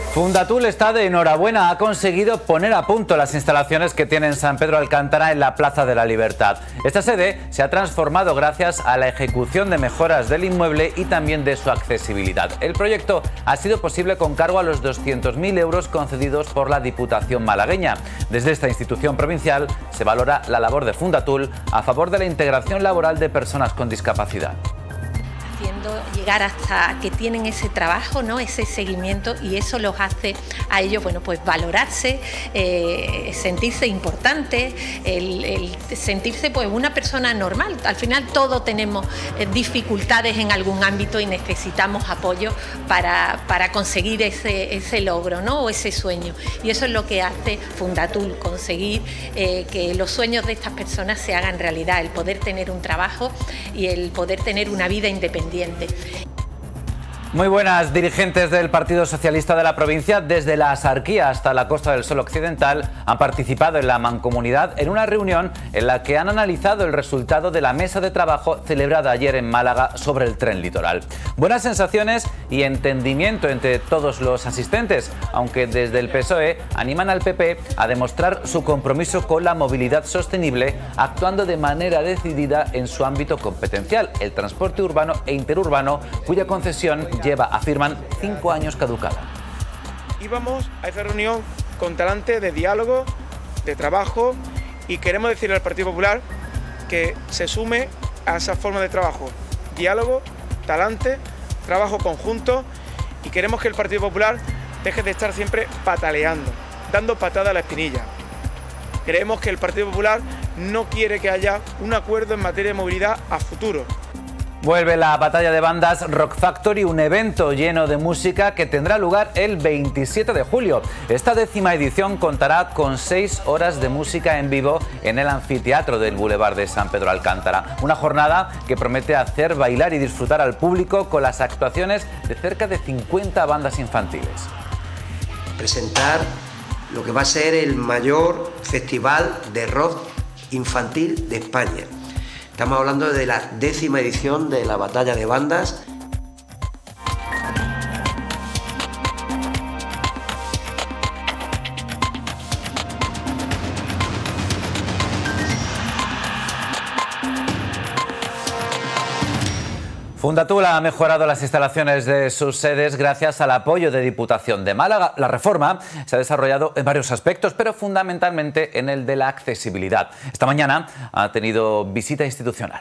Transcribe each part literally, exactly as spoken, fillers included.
Fundatul está de enhorabuena, ha conseguido poner a punto las instalaciones que tiene en San Pedro Alcántara en la Plaza de la Libertad. Esta sede se ha transformado gracias a la ejecución de mejoras del inmueble y también de su accesibilidad. El proyecto ha sido posible con cargo a los doscientos mil euros concedidos por la Diputación malagueña. Desde esta institución provincial se valora la labor de Fundatul a favor de la integración laboral de personas con discapacidad. Haciendo llegar hasta que tienen ese trabajo, ¿no? Ese seguimiento, y eso los hace a ellos, bueno, pues valorarse, eh, sentirse importantes, el, el sentirse pues una persona normal. Al final todos tenemos eh, dificultades en algún ámbito y necesitamos apoyo para, para conseguir ese, ese logro, ¿no? O ese sueño, y eso es lo que hace Fundatul, conseguir eh, que los sueños de estas personas se hagan realidad, el poder tener un trabajo y el poder tener una vida independiente. Muy buenas. Dirigentes del Partido Socialista de la provincia, desde la Axarquía hasta la Costa del Sol Occidental, han participado en la Mancomunidad en una reunión en la que han analizado el resultado de la mesa de trabajo celebrada ayer en Málaga sobre el tren litoral. Buenas sensaciones y entendimiento entre todos los asistentes, aunque desde el P S O E animan al P P a demostrar su compromiso con la movilidad sostenible, actuando de manera decidida en su ámbito competencial, el transporte urbano e interurbano, cuya concesión lleva, afirman, cinco años caducada. Íbamos a esa reunión con talante de diálogo, de trabajo, y queremos decirle al Partido Popular que se sume a esa forma de trabajo. Diálogo, talante, trabajo conjunto, y queremos que el Partido Popular deje de estar siempre pataleando, dando patada a la espinilla. Creemos que el Partido Popular no quiere que haya un acuerdo en materia de movilidad a futuro. Vuelve la batalla de bandas Rock Factory, un evento lleno de música que tendrá lugar el veintisiete de julio. Esta décima edición contará con seis horas de música en vivo en el anfiteatro del Boulevard de San Pedro Alcántara. Una jornada que promete hacer bailar y disfrutar al público con las actuaciones de cerca de cincuenta bandas infantiles. Presentar lo que va a ser el mayor festival de rock infantil de España. Estamos hablando de la décima edición de la Batalla de Bandas. Fundatul ha mejorado las instalaciones de sus sedes gracias al apoyo de Diputación de Málaga. La reforma se ha desarrollado en varios aspectos, pero fundamentalmente en el de la accesibilidad. Esta mañana ha tenido visita institucional.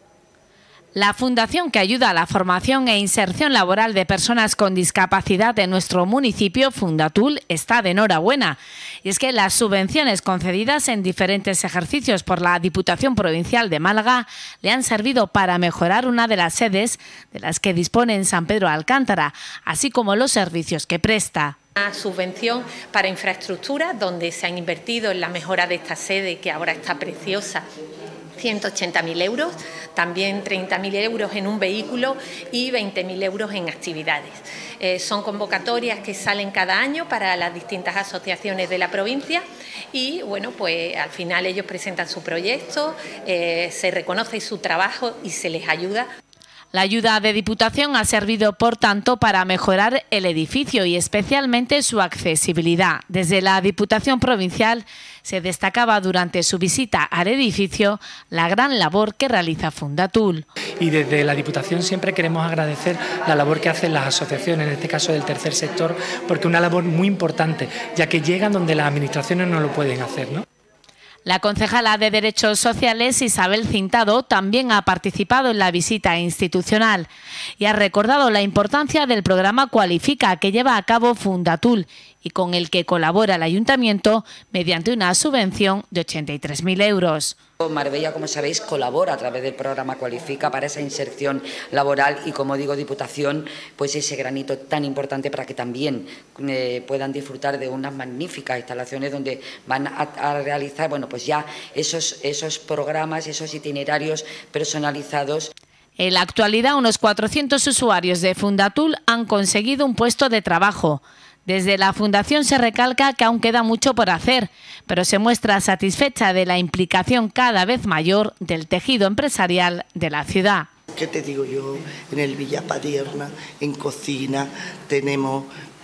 La fundación que ayuda a la formación e inserción laboral de personas con discapacidad en nuestro municipio, Fundatul, está de enhorabuena. Y es que las subvenciones concedidas en diferentes ejercicios por la Diputación Provincial de Málaga le han servido para mejorar una de las sedes de las que dispone en San Pedro Alcántara, así como los servicios que presta. Una subvención para infraestructura, donde se han invertido en la mejora de esta sede, que ahora está preciosa, ciento ochenta mil euros, también treinta mil euros en un vehículo y veinte mil euros en actividades. Eh, son convocatorias que salen cada año para las distintas asociaciones de la provincia y, bueno, pues al final ellos presentan su proyecto, eh, se reconoce su trabajo y se les ayuda. La ayuda de Diputación ha servido, por tanto, para mejorar el edificio y especialmente su accesibilidad. Desde la Diputación Provincial se destacaba durante su visita al edificio la gran labor que realiza Fundatul. Y desde la Diputación siempre queremos agradecer la labor que hacen las asociaciones, en este caso del tercer sector, porque es una labor muy importante, ya que llegan donde las administraciones no lo pueden hacer, ¿no? La concejala de Derechos Sociales, Isabel Cintado, también ha participado en la visita institucional y ha recordado la importancia del programa Cualifica que lleva a cabo Fundatul y con el que colabora el Ayuntamiento mediante una subvención de ochenta y tres mil euros. Marbella, como sabéis, colabora a través del programa Cualifica para esa inserción laboral y, como digo, Diputación, pues ese granito tan importante para que también eh, puedan disfrutar de unas magníficas instalaciones donde van a, a realizar, bueno, pues ya esos, esos programas, esos itinerarios personalizados. En la actualidad, unos cuatrocientos usuarios de Fundatul han conseguido un puesto de trabajo. Desde la Fundación se recalca que aún queda mucho por hacer, pero se muestra satisfecha de la implicación cada vez mayor del tejido empresarial de la ciudad. ¿Qué te digo yo? En el Villa Padierna, en cocina, tenemos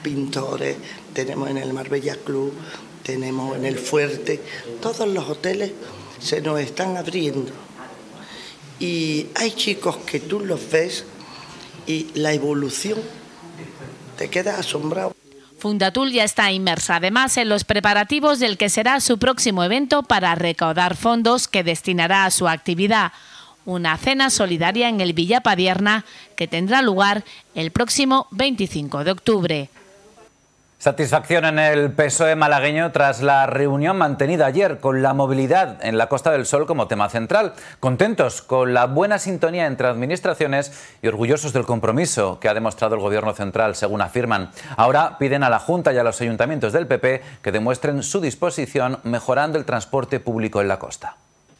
pintores, tenemos en el Marbella Club, tenemos en el Fuerte, todos los hoteles se nos están abriendo. Y hay chicos que tú los ves y la evolución, te quedas asombrado. Fundatul ya está inmersa además en los preparativos del que será su próximo evento para recaudar fondos que destinará a su actividad. Una cena solidaria en el Villa Padierna que tendrá lugar el próximo veinticinco de octubre. Satisfacción en el P S O E malagueño tras la reunión mantenida ayer con la movilidad en la Costa del Sol como tema central. Contentos con la buena sintonía entre administraciones y orgullosos del compromiso que ha demostrado el Gobierno central, según afirman. Ahora piden a la Junta y a los ayuntamientos del P P que demuestren su disposición mejorando el transporte público en la costa.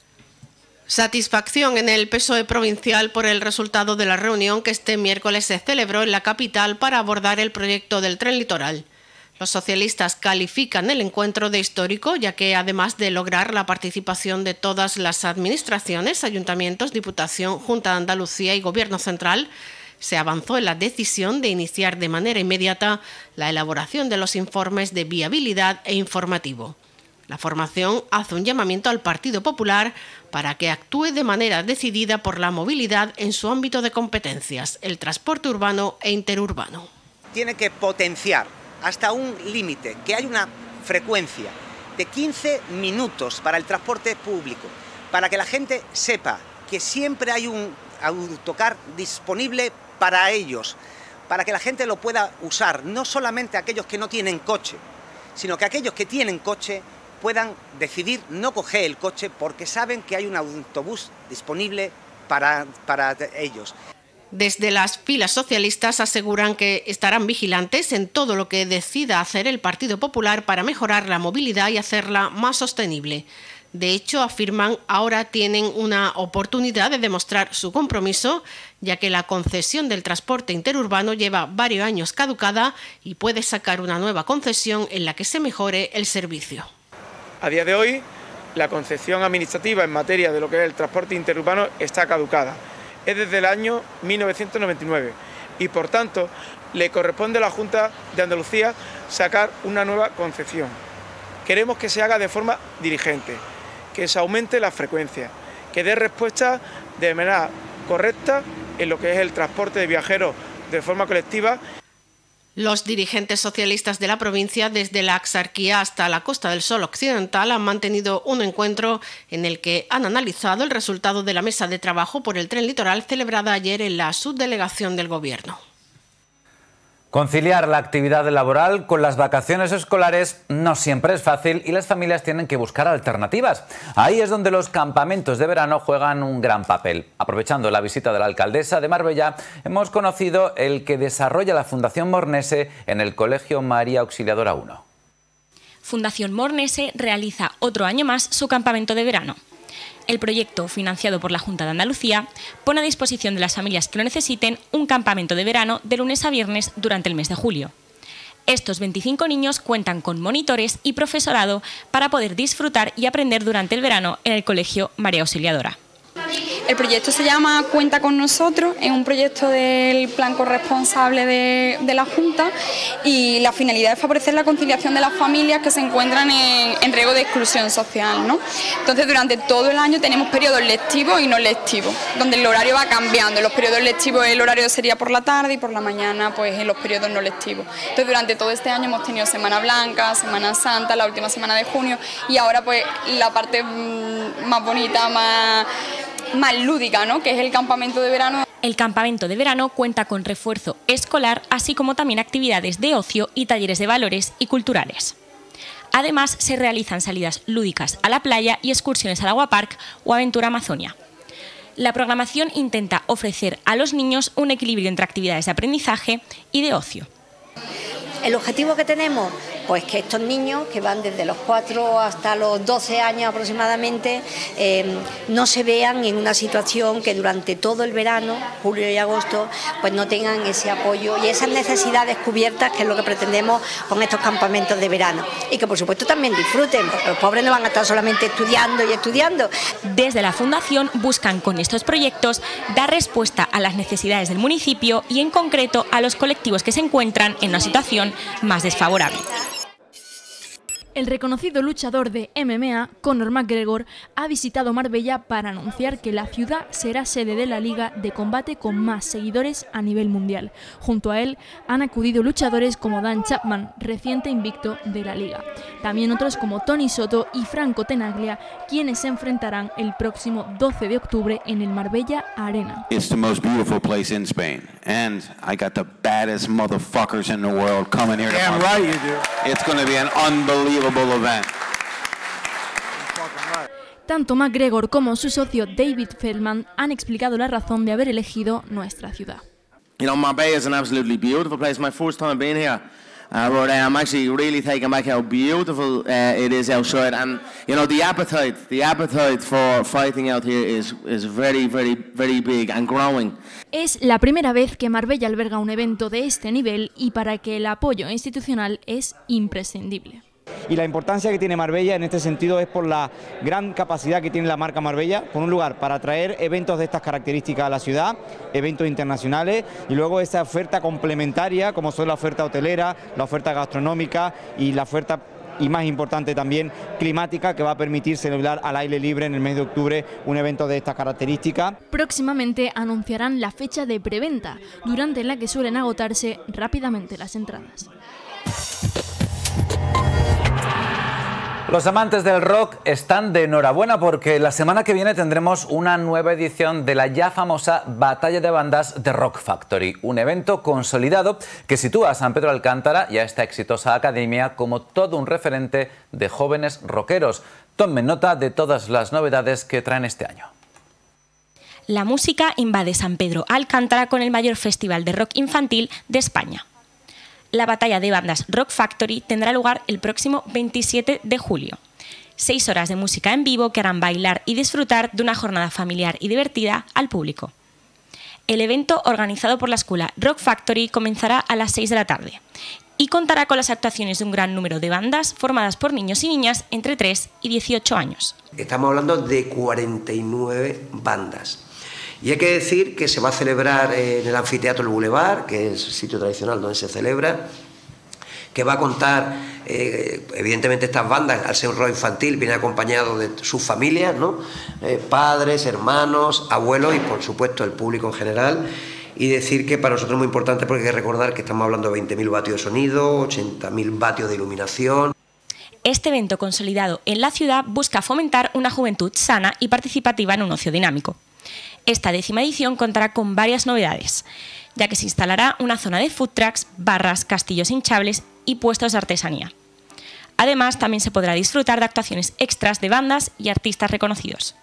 Satisfacción en el P S O E provincial por el resultado de la reunión que este miércoles se celebró en la capital para abordar el proyecto del tren litoral. Los socialistas califican el encuentro de histórico, ya que además de lograr la participación de todas las administraciones, ayuntamientos, Diputación, Junta de Andalucía y Gobierno central, se avanzó en la decisión de iniciar de manera inmediata la elaboración de los informes de viabilidad e informativo. La formación hace un llamamiento al Partido Popular para que actúe de manera decidida por la movilidad en su ámbito de competencias, el transporte urbano e interurbano. Tiene que potenciar hasta un límite, que hay una frecuencia de quince minutos para el transporte público, para que la gente sepa que siempre hay un autocar disponible para ellos, para que la gente lo pueda usar, no solamente aquellos que no tienen coche, sino que aquellos que tienen coche puedan decidir no coger el coche porque saben que hay un autobús disponible para, para ellos. Desde las filas socialistas aseguran que estarán vigilantes en todo lo que decida hacer el Partido Popular para mejorar la movilidad y hacerla más sostenible. De hecho, afirman, ahora tienen una oportunidad de demostrar su compromiso, ya que la concesión del transporte interurbano lleva varios años caducada y puede sacar una nueva concesión en la que se mejore el servicio. A día de hoy, la concesión administrativa en materia de lo que es el transporte interurbano está caducada. Es desde el año mil novecientos noventa y nueve y, por tanto, le corresponde a la Junta de Andalucía sacar una nueva concesión. Queremos que se haga de forma diligente, que se aumente la frecuencia, que dé respuesta de manera correcta en lo que es el transporte de viajeros de forma colectiva. Los dirigentes socialistas de la provincia, desde la Axarquía hasta la Costa del Sol Occidental, han mantenido un encuentro en el que han analizado el resultado de la mesa de trabajo por el tren litoral celebrada ayer en la subdelegación del Gobierno. Conciliar la actividad laboral con las vacaciones escolares no siempre es fácil y las familias tienen que buscar alternativas. Ahí es donde los campamentos de verano juegan un gran papel. Aprovechando la visita de la alcaldesa de Marbella, hemos conocido el que desarrolla la Fundación Mornese en el Colegio María Auxiliadora uno. Fundación Mornese realiza otro año más su campamento de verano. El proyecto, financiado por la Junta de Andalucía, pone a disposición de las familias que lo necesiten un campamento de verano de lunes a viernes durante el mes de julio. Estos veinticinco niños cuentan con monitores y profesorado para poder disfrutar y aprender durante el verano en el Colegio María Auxiliadora. El proyecto se llama Cuenta con nosotros, es un proyecto del plan corresponsable de, de la Junta y la finalidad es favorecer la conciliación de las familias que se encuentran en, en riesgo de exclusión social, ¿no? Entonces, durante todo el año tenemos periodos lectivos y no lectivos, donde el horario va cambiando. En los periodos lectivos el horario sería por la tarde y por la mañana pues en los periodos no lectivos. Entonces, durante todo este año hemos tenido Semana Blanca, Semana Santa, la última semana de junio y ahora pues la parte mmm, más bonita, más... más lúdica, ¿no?, que es el campamento de verano. El campamento de verano cuenta con refuerzo escolar, así como también actividades de ocio y talleres de valores y culturales. Además, se realizan salidas lúdicas a la playa y excursiones al Aguapark o Aventura Amazonia. La programación intenta ofrecer a los niños un equilibrio entre actividades de aprendizaje y de ocio. El objetivo que tenemos pues que estos niños que van desde los cuatro hasta los doce años aproximadamente eh, no se vean en una situación que durante todo el verano, julio y agosto, pues no tengan ese apoyo y esas necesidades cubiertas, que es lo que pretendemos con estos campamentos de verano. Y que por supuesto también disfruten, porque los pobres no van a estar solamente estudiando y estudiando. Desde la Fundación buscan con estos proyectos dar respuesta a las necesidades del municipio y en concreto a los colectivos que se encuentran en una situación más desfavorable. El reconocido luchador de M M A, Conor McGregor, ha visitado Marbella para anunciar que la ciudad será sede de la liga de combate con más seguidores a nivel mundial. Junto a él han acudido luchadores como Dan Chapman, reciente invicto de la liga. También otros como Tony Soto y Franco Tenaglia, quienes se enfrentarán el próximo doce de octubre en el Marbella Arena. It's the most beautiful place in Spain, and I got the baddest motherfuckers in the world coming here. Damn right you do. It's going to be an unbelievable event. Tanto McGregor como su socio David Feldman han explicado la razón de haber elegido nuestra ciudad. You know, Marbella is an absolutely beautiful place. My first time being here, uh, but uh, I'm actually really taken back how beautiful uh, it is outside, and you know the appetite, the appetite for fighting out here is is very, very, very big and growing. Es la primera vez que Marbella alberga un evento de este nivel y para que el apoyo institucional es imprescindible. Y la importancia que tiene Marbella en este sentido es por la gran capacidad que tiene la marca Marbella, por un lugar para traer eventos de estas características a la ciudad, eventos internacionales, y luego esa oferta complementaria como son la oferta hotelera, la oferta gastronómica y la oferta, y más importante también, climática, que va a permitir celebrar al aire libre en el mes de octubre un evento de estas características. Próximamente anunciarán la fecha de preventa, durante la que suelen agotarse rápidamente las entradas. Los amantes del rock están de enhorabuena porque la semana que viene tendremos una nueva edición de la ya famosa Batalla de Bandas de Rock Factory, un evento consolidado que sitúa a San Pedro Alcántara y a esta exitosa academia como todo un referente de jóvenes rockeros. Tomen nota de todas las novedades que traen este año. La música invade San Pedro Alcántara con el mayor festival de rock infantil de España. La batalla de bandas Rock Factory tendrá lugar el próximo veintisiete de julio. Seis horas de música en vivo que harán bailar y disfrutar de una jornada familiar y divertida al público. El evento, organizado por la escuela Rock Factory, comenzará a las seis de la tarde y contará con las actuaciones de un gran número de bandas formadas por niños y niñas entre tres y dieciocho años. Estamos hablando de cuarenta y nueve bandas. Y hay que decir que se va a celebrar en el Anfiteatro El Boulevard, que es el sitio tradicional donde se celebra, que va a contar, eh, evidentemente estas bandas, al ser un rock infantil, viene acompañado de sus familias, ¿no? Eh, padres, hermanos, abuelos y por supuesto el público en general. Y decir que para nosotros es muy importante porque hay que recordar que estamos hablando de veinte mil vatios de sonido, ochenta mil vatios de iluminación. Este evento consolidado en la ciudad busca fomentar una juventud sana y participativa en un ocio dinámico. Esta décima edición contará con varias novedades, ya que se instalará una zona de food trucks, barras, castillos hinchables y puestos de artesanía. Además, también se podrá disfrutar de actuaciones extras de bandas y artistas reconocidos.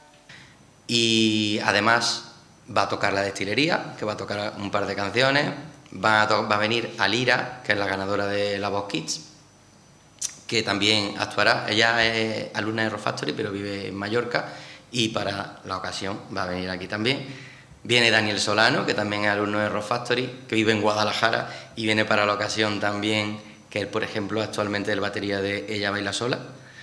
Y además va a tocar la destilería, que va a tocar un par de canciones, va a, va a venir Alira, que es la ganadora de la Voz Kids, que también actuará. Ella es alumna de Rock Factory, pero vive en Mallorca, y para la ocasión va a venir aquí también. Viene Daniel Solano, que también es alumno de Rock Factory, que vive en Guadalajara y viene para la ocasión también, que él, por ejemplo, actualmente es el batería de Ella Baila Sola.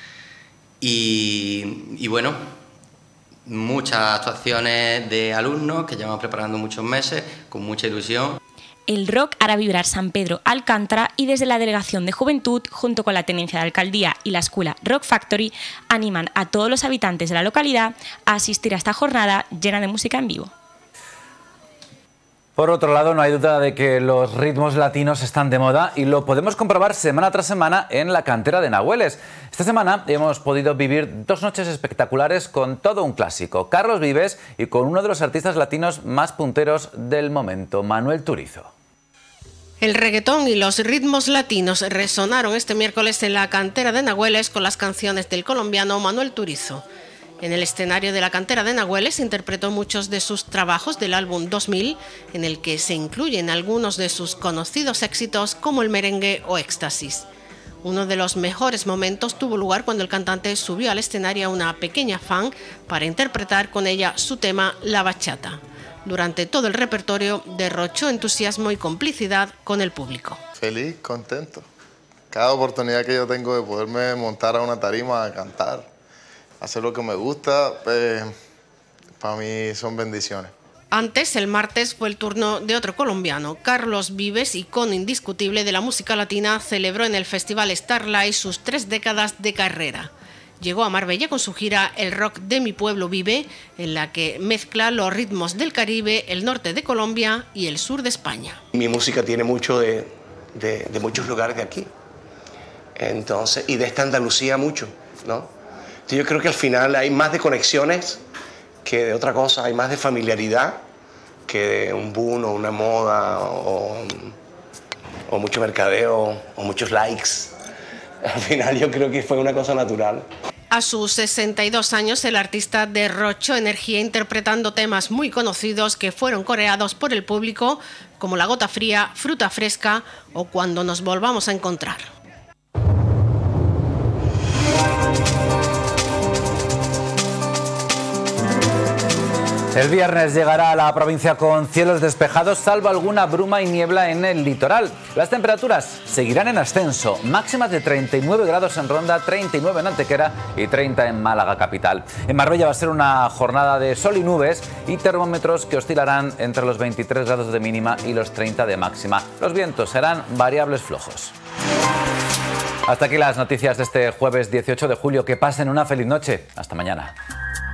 Y, y bueno, muchas actuaciones de alumnos que llevamos preparando muchos meses, con mucha ilusión. El rock hará vibrar San Pedro Alcántara y desde la Delegación de Juventud, junto con la Tenencia de Alcaldía y la Escuela Rock Factory, animan a todos los habitantes de la localidad a asistir a esta jornada llena de música en vivo. Por otro lado, no hay duda de que los ritmos latinos están de moda y lo podemos comprobar semana tras semana en la cantera de Nahueles. Esta semana hemos podido vivir dos noches espectaculares con todo un clásico, Carlos Vives, y con uno de los artistas latinos más punteros del momento, Manuel Turizo. El reggaetón y los ritmos latinos resonaron este miércoles en la cantera de Nahueles con las canciones del colombiano Manuel Turizo. En el escenario de la cantera de Nahueles interpretó muchos de sus trabajos del álbum dos mil, en el que se incluyen algunos de sus conocidos éxitos como El Merengue o Éxtasis. Uno de los mejores momentos tuvo lugar cuando el cantante subió al escenario a una pequeña fan para interpretar con ella su tema La Bachata. Durante todo el repertorio derrochó entusiasmo y complicidad con el público. Feliz, contento. Cada oportunidad que yo tengo de poderme montar a una tarima a cantar, hacer lo que me gusta, pues, para mí son bendiciones. Antes, el martes, fue el turno de otro colombiano. Carlos Vives, icono indiscutible de la música latina, celebró en el Festival Starlight sus tres décadas de carrera. Llegó a Marbella con su gira El Rock de mi Pueblo Vive, en la que mezcla los ritmos del Caribe, el norte de Colombia y el sur de España. Mi música tiene mucho de, de, de muchos lugares de aquí, entonces, y de esta Andalucía mucho, ¿no? Entonces yo creo que al final hay más de conexiones que de otra cosa, hay más de familiaridad que de un boom o una moda o, o mucho mercadeo o muchos likes. Al final yo creo que fue una cosa natural. A sus sesenta y dos años, el artista derrochó energía interpretando temas muy conocidos que fueron coreados por el público, como La Gota Fría, Fruta Fresca o Cuando nos volvamos a encontrar. El viernes llegará a la provincia con cielos despejados, salvo alguna bruma y niebla en el litoral. Las temperaturas seguirán en ascenso, máximas de treinta y nueve grados en Ronda, treinta y nueve en Antequera y treinta en Málaga capital. En Marbella va a ser una jornada de sol y nubes y termómetros que oscilarán entre los veintitrés grados de mínima y los treinta de máxima. Los vientos serán variables flojos. Hasta aquí las noticias de este jueves dieciocho de julio. Que pasen una feliz noche. Hasta mañana.